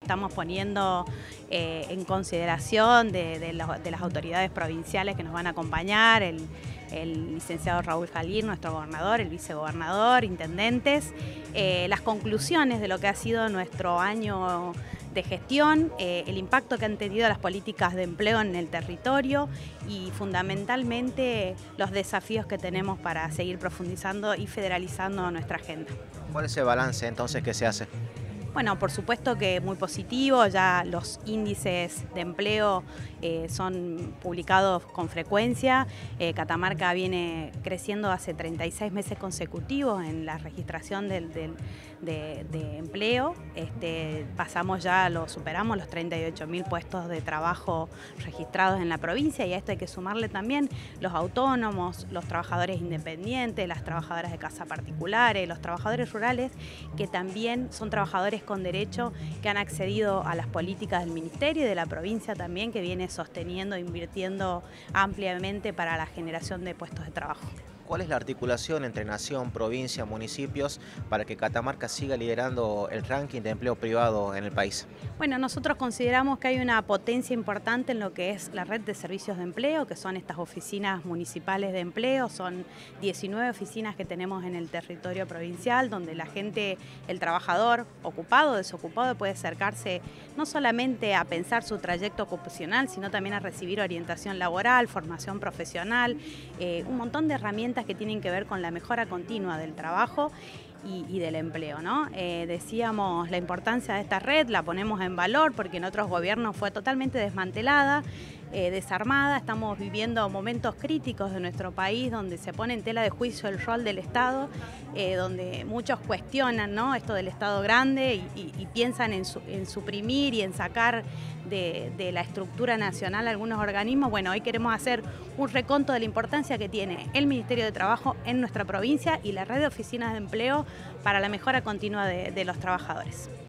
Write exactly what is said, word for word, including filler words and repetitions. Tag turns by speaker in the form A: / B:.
A: estamos poniendo eh, en consideración de, de, lo, de las autoridades provinciales que nos van a acompañar, el, el licenciado Raúl Jalín, nuestro gobernador, el vicegobernador, intendentes, eh, las conclusiones de lo que ha sido nuestro año de gestión, eh, el impacto que han tenido las políticas de empleo en el territorio y fundamentalmente los desafíos que tenemos para seguir profundizando y federalizando nuestra agenda.
B: ¿Cuál es el balance entonces que se hace?
A: Bueno, por supuesto que muy positivo, ya los índices de empleo eh, son publicados con frecuencia. Eh, Catamarca viene creciendo hace treinta y seis meses consecutivos en la registración del, del, de, de empleo. Este, pasamos ya, lo superamos los treinta y ocho mil puestos de trabajo registrados en la provincia, y a esto hay que sumarle también los autónomos, los trabajadores independientes, las trabajadoras de casa particulares, los trabajadores rurales, que también son trabajadores con derecho, que han accedido a las políticas del Ministerio y de la provincia también, que viene sosteniendo e invirtiendo ampliamente para la generación de puestos de trabajo.
B: ¿Cuál es la articulación entre nación, provincia, municipios para que Catamarca siga liderando el ranking de empleo privado en el país?
A: Bueno, nosotros consideramos que hay una potencia importante en lo que es la red de servicios de empleo, que son estas oficinas municipales de empleo. Son diecinueve oficinas que tenemos en el territorio provincial, donde la gente, el trabajador ocupado o desocupado, puede acercarse no solamente a pensar su trayecto ocupacional, sino también a recibir orientación laboral, formación profesional, eh, un montón de herramientas que tienen que ver con la mejora continua del trabajo y, y del empleo, ¿no? Eh, decíamos la importancia de esta red, la ponemos en valor porque en otros gobiernos fue totalmente desmantelada, eh, desarmada. Estamos viviendo momentos críticos de nuestro país donde se pone en tela de juicio el rol del Estado, eh, donde muchos cuestionan, ¿no?, esto del Estado grande y, y, y piensan en, su, en suprimir y en sacar de, de la estructura nacional algunos organismos. Bueno, hoy queremos hacer un reconto de la importancia que tiene el Ministerio de Trabajo en nuestra provincia y la red de oficinas de empleo para la mejora continua de, de los trabajadores.